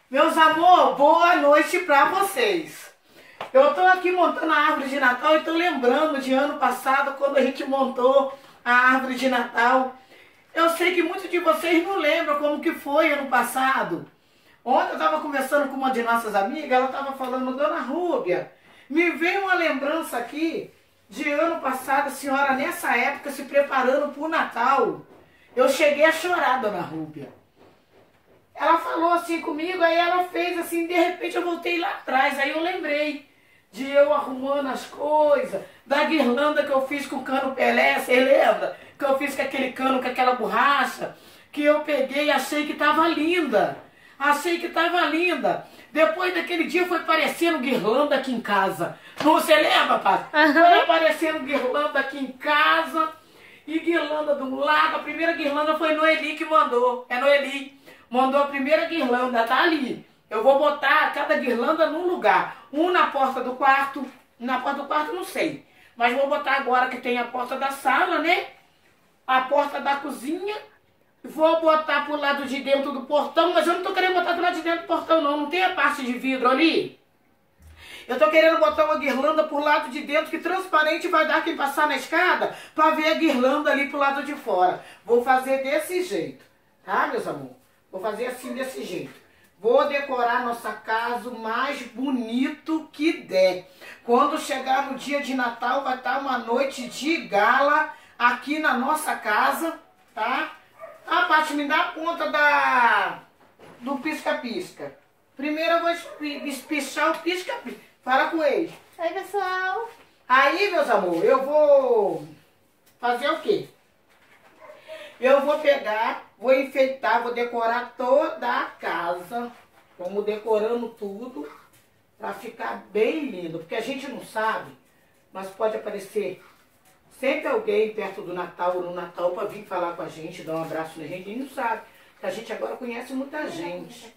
Meus amor, boa noite pra vocês. Eu tô aqui montando a árvore de Natal e tô lembrando de ano passado, quando a gente montou a árvore de Natal. Eu sei que muitos de vocês não lembram como que foi ano passado. Ontem eu tava conversando com uma de nossas amigas, ela tava falando, Dona Rúbia, me veio uma lembrança aqui de ano passado, a senhora nessa época se preparando pro Natal. Eu cheguei a chorar, Dona Rúbia. Ela falou assim comigo, aí ela fez assim, de repente eu voltei lá atrás, aí eu lembrei de eu arrumando as coisas, da guirlanda que eu fiz com o cano Pelé, você lembra? Que eu fiz com aquele cano, com aquela borracha, que eu peguei e achei que tava linda. Achei que tava linda. Depois daquele dia foi aparecendo guirlanda aqui em casa. Não, você lembra, pai? Foi aparecendo guirlanda aqui em casa, e guirlanda de um lado, a primeira guirlanda foi Noeli que mandou, é Noeli. Mandou a primeira guirlanda, tá ali. Eu vou botar cada guirlanda num lugar. Um na porta do quarto, não sei. Mas vou botar agora que tem a porta da sala, né? A porta da cozinha. Vou botar pro lado de dentro do portão, mas eu não tô querendo botar do lado de dentro do portão não. Não tem a parte de vidro ali? Eu tô querendo botar uma guirlanda pro lado de dentro, que transparente vai dar quem passar na escada pra ver a guirlanda ali pro lado de fora. Vou fazer desse jeito, tá, meus amores? Vou fazer assim, desse jeito. Vou decorar nossa casa o mais bonito que der. Quando chegar no dia de Natal, vai estar uma noite de gala aqui na nossa casa, tá? Ah, Paty, me dá a ponta do pisca-pisca. Primeiro eu vou espichar o pisca-pisca. Fala com eles. Oi, pessoal. Aí, meus amores, eu vou fazer o quê? Eu vou pegar, vou enfeitar, vou decorar toda a casa. Vamos decorando tudo para ficar bem lindo. Porque a gente não sabe, mas pode aparecer sempre alguém perto do Natal ou no Natal para vir falar com a gente, dar um abraço na gente. A gente não sabe, porque a gente agora conhece muita gente.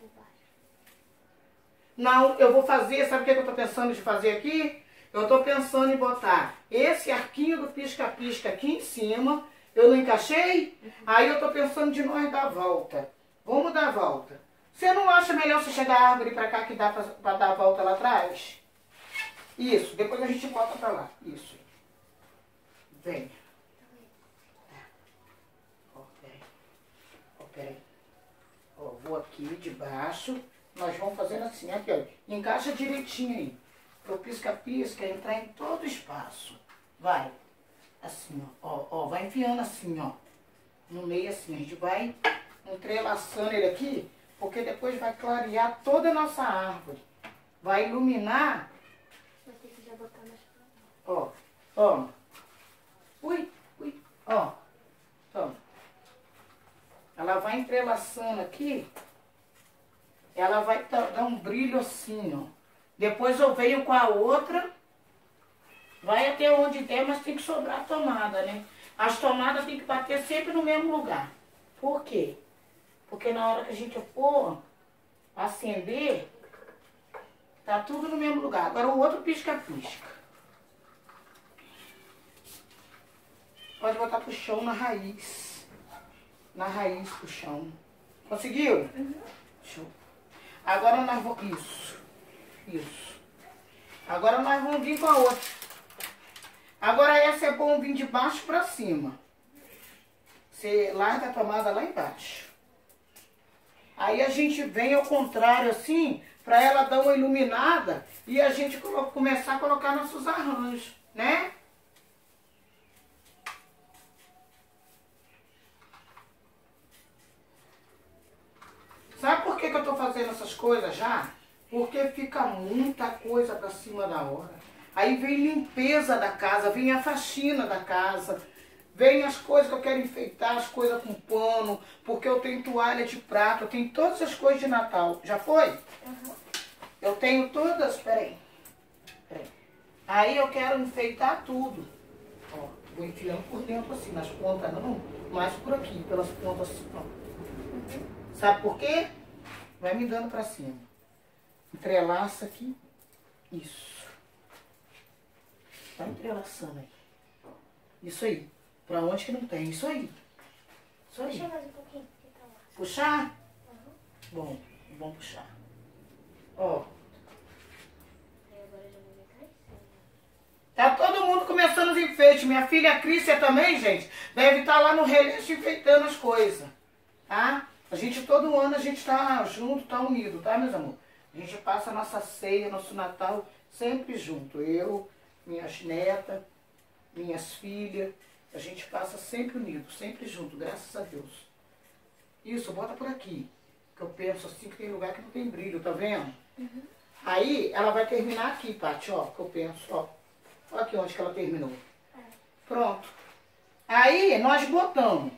Não, eu vou fazer, sabe o que eu tô pensando de fazer aqui? Eu tô pensando em botar esse arquinho do pisca-pisca aqui em cima. Eu não encaixei? Aí eu tô pensando de nós dar a volta. Vamos dar a volta. Você não acha melhor você chegar a árvore pra cá que dá pra dar a volta lá atrás? Isso, depois a gente bota pra lá. Isso. Vem. Ó, peraí. Ó, peraí. Ó, vou aqui de baixo. Nós vamos fazendo assim, aqui, ó. Encaixa direitinho aí. Pro pisca-pisca entrar em todo o espaço. Vai. Assim, ó, vai enfiando assim, ó, no meio assim, a gente vai entrelaçando ele aqui, porque depois vai clarear toda a nossa árvore, vai iluminar, Vai ter que já botar mais ó, ui, ó, ela vai entrelaçando aqui, ela vai dar um brilho assim, ó, depois eu venho com a outra. Vai até onde der, mas tem que sobrar a tomada, né? As tomadas tem que bater sempre no mesmo lugar. Por quê? Porque na hora que a gente for acender, tá tudo no mesmo lugar. Agora o outro pisca-pisca. Pode botar pro chão na raiz. Na raiz pro chão. Conseguiu? Uhum. Show. Agora nós vamos... Isso. Agora nós vamos vir com a outra. Agora essa é bom vir de baixo pra cima. Você larga a tomada lá embaixo. Aí a gente vem ao contrário assim, pra ela dar uma iluminada e a gente começar a colocar nossos arranjos, né? Sabe por que eu tô fazendo essas coisas já? Porque fica muita coisa pra cima da hora. Aí vem limpeza da casa, vem a faxina da casa, vem as coisas que eu quero enfeitar, as coisas com pano, porque eu tenho toalha de prato, eu tenho todas as coisas de Natal. Já foi? Uhum. Eu tenho todas, peraí. Aí eu quero enfeitar tudo. Ó, vou enfiando por dentro assim, nas pontas não, mas por aqui, pelas pontas assim, ó. Uhum. Sabe por quê? Vai me dando pra cima. Entrelaça aqui. Isso. Vai entrelaçando aí. Isso aí. Pra onde que não tem? Isso aí. Isso aí. Puxa mais um pouquinho. Que tá lá. Puxar? Uhum. Bom, vamos puxar. Ó. Aí agora já vai ver crescendo. Tá todo mundo começando os enfeites. Minha filha Crícia também, gente, deve estar lá no releixo enfeitando as coisas. Tá? A gente, todo ano, a gente tá junto, tá unido, tá, meus amores? A gente passa a nossa ceia, nosso Natal sempre junto. Eu, minhas netas, minhas filhas, a gente passa sempre unido, sempre junto, graças a Deus. Isso, bota por aqui. Que eu penso assim que tem lugar que não tem brilho, tá vendo? Uhum. Aí ela vai terminar aqui, Paty, ó, que eu penso, ó. Olha aqui onde que ela terminou. Pronto. Aí nós botamos.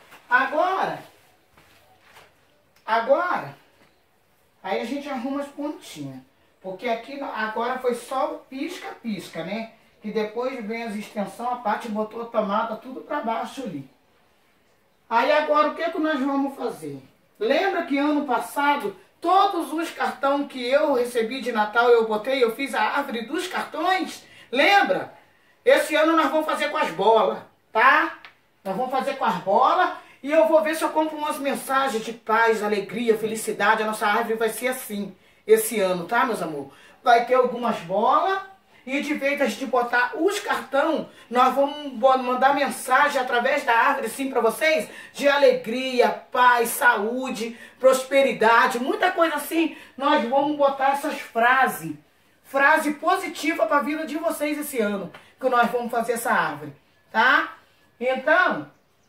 Agora, aí a gente arruma as pontinhas. Porque aqui agora foi só o pisca-pisca, né? Que depois vem as extensões, a Paty botou a tomada tudo para baixo ali. Aí agora o que que nós vamos fazer? Lembra que ano passado, todos os cartões que eu recebi de Natal, eu fiz a árvore dos cartões? Lembra? Esse ano nós vamos fazer com as bolas, tá? Nós vamos fazer com as bolas e eu vou ver se eu compro umas mensagens de paz, alegria, felicidade. A nossa árvore vai ser assim, esse ano, tá, meus amores? Vai ter algumas bolas e de vez de botar os cartões, nós vamos mandar mensagem através da árvore, sim, para vocês, de alegria, paz, saúde, prosperidade, muita coisa assim. Nós vamos botar essas frases. Frase positiva para a vida de vocês esse ano, que nós vamos fazer essa árvore, tá? Então,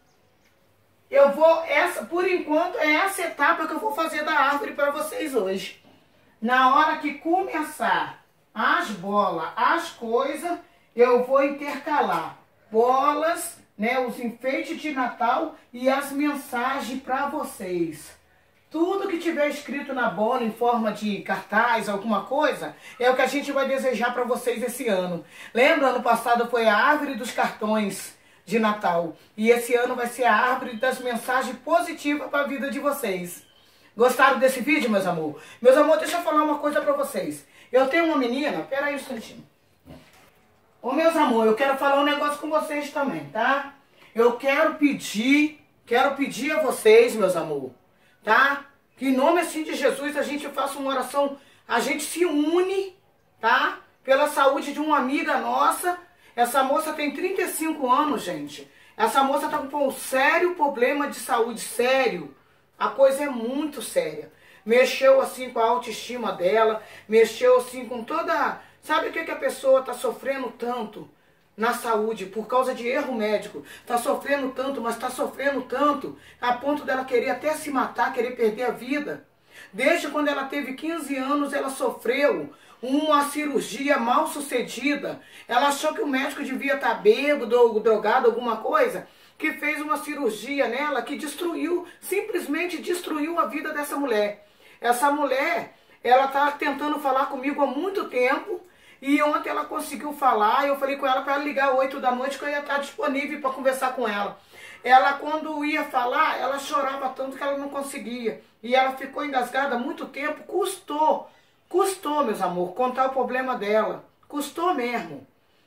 por enquanto, é essa etapa que eu vou fazer da árvore para vocês hoje. Na hora que começar as bolas, as coisas, eu vou intercalar bolas, né, os enfeites de Natal e as mensagens para vocês. Tudo que tiver escrito na bola em forma de cartaz, alguma coisa, é o que a gente vai desejar para vocês esse ano. Lembra, ano passado foi a árvore dos cartões de Natal. E esse ano vai ser a árvore das mensagens positivas para a vida de vocês. Gostaram desse vídeo, meus amores? Meus amores, deixa eu falar uma coisa para vocês. Eu tenho uma menina, pera aí um instantinho. Ô, meus amores, eu quero falar um negócio com vocês também, tá? Eu quero pedir a vocês, meus amores, tá? Que em nome assim de Jesus a gente faça uma oração, a gente se une, tá? Pela saúde de uma amiga nossa. Essa moça tem 35 anos, gente. Essa moça tá com um sério problema de saúde, sério. A coisa é muito séria. Mexeu assim com a autoestima dela, mexeu assim com toda... Sabe o que a pessoa tá sofrendo tanto na saúde por causa de erro médico? Tá sofrendo tanto, mas tá sofrendo tanto a ponto dela querer até se matar, querer perder a vida. Desde quando ela teve 15 anos, ela sofreu uma cirurgia mal sucedida. Ela achou que o médico devia estar bêbado ou drogado, alguma coisa, que fez uma cirurgia nela que destruiu, simplesmente destruiu a vida dessa mulher. Essa mulher, ela tá tentando falar comigo há muito tempo. E ontem ela conseguiu falar, eu falei com ela para ela ligar às 8 da noite que eu ia estar disponível para conversar com ela. Ela, quando ia falar, ela chorava tanto que ela não conseguia. E ela ficou engasgada há muito tempo. Custou, meus amores, contar o problema dela. Custou mesmo.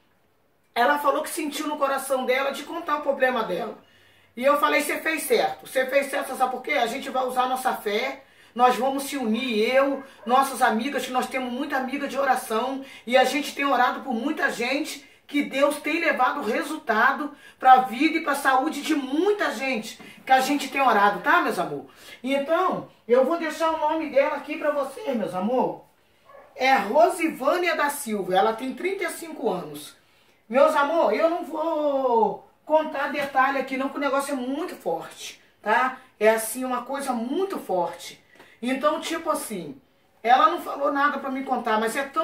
Ela falou que sentiu no coração dela de contar o problema dela. E eu falei, você fez certo. Você fez certo, sabe por quê? A gente vai usar a nossa fé. Nós vamos se unir, nossas amigas, que nós temos muita amiga de oração, e a gente tem orado por muita gente, que Deus tem levado resultado para a vida e para a saúde de muita gente, que a gente tem orado, tá, meus amor? Então, eu vou deixar o nome dela aqui para vocês, meus amor. É Rosivânia da Silva, ela tem 35 anos. Meus amor, eu não vou contar detalhe aqui não, porque o negócio é muito forte, tá? É assim, uma coisa muito forte. Então, tipo assim, ela não falou nada para me contar, mas é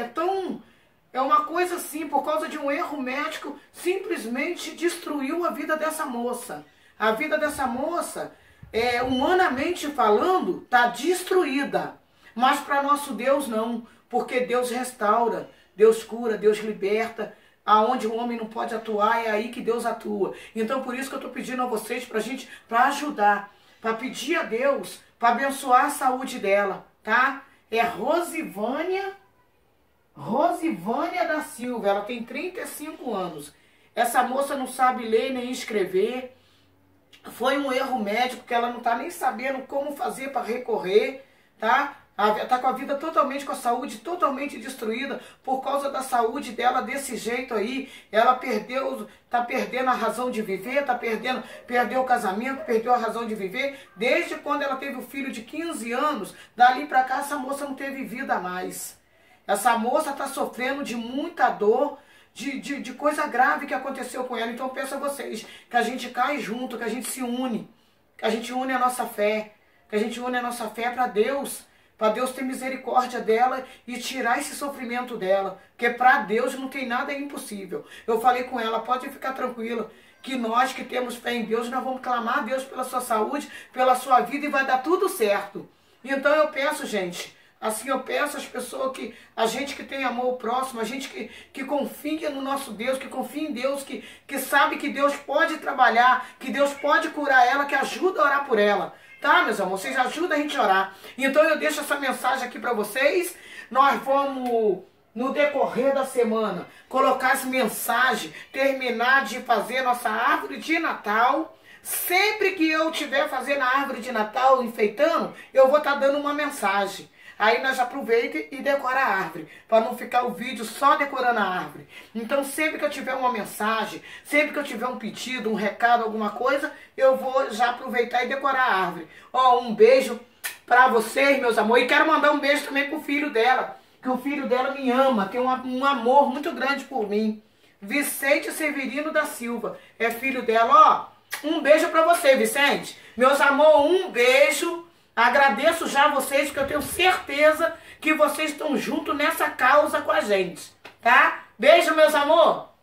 uma coisa assim, por causa de um erro médico, simplesmente destruiu a vida dessa moça. A vida dessa moça, humanamente falando, tá destruída. Mas para nosso Deus não, porque Deus restaura, Deus cura, Deus liberta. Aonde o homem não pode atuar, é aí que Deus atua. Então, por isso que eu estou pedindo a vocês, para ajudar, para pedir a Deus, para abençoar a saúde dela, tá? É Rosivânia da Silva, ela tem 35 anos. Essa moça não sabe ler nem escrever. Foi um erro médico que ela não está nem sabendo como fazer para recorrer, tá? Tá com a vida totalmente, com a saúde totalmente destruída por causa da saúde dela desse jeito aí. Ela tá perdendo a razão de viver, perdeu o casamento, perdeu a razão de viver. Desde quando ela teve o filho de 15 anos, dali pra cá essa moça não teve vida mais. Essa moça tá sofrendo de muita dor, de coisa grave que aconteceu com ela. Então eu peço a vocês que a gente cai junto, que a gente se une, que a gente une a nossa fé, que a gente une a nossa fé para Deus ter misericórdia dela e tirar esse sofrimento dela. Porque para Deus não tem nada impossível. Eu falei com ela, pode ficar tranquila, que nós que temos fé em Deus, nós vamos clamar a Deus pela sua saúde, pela sua vida e vai dar tudo certo. Então eu peço, gente, assim eu peço às pessoas a gente que tem amor ao próximo, a gente que confia no nosso Deus, que confia em Deus, que sabe que Deus pode trabalhar, que Deus pode curar ela, que ajuda a orar por ela. Tá, meus amores? Vocês ajudam a gente a orar. Então eu deixo essa mensagem aqui para vocês. Nós vamos, no decorrer da semana, colocar essa mensagem, terminar de fazer nossa árvore de Natal. Sempre que eu estiver fazendo a árvore de Natal, enfeitando, eu vou estar dando uma mensagem. Aí nós aproveita e decora a árvore, para não ficar o vídeo só decorando a árvore. Então sempre que eu tiver uma mensagem, sempre que eu tiver um pedido, um recado, alguma coisa, eu vou já aproveitar e decorar a árvore. Ó, um beijo para vocês, meus amores. E quero mandar um beijo também pro filho dela, que o filho dela me ama, tem um amor muito grande por mim. Vicente Severino da Silva, é filho dela, ó. Um beijo para você, Vicente. Meus amores, um beijo. Agradeço já a vocês, porque eu tenho certeza que vocês estão juntos nessa causa com a gente, tá? Beijo, meus amor!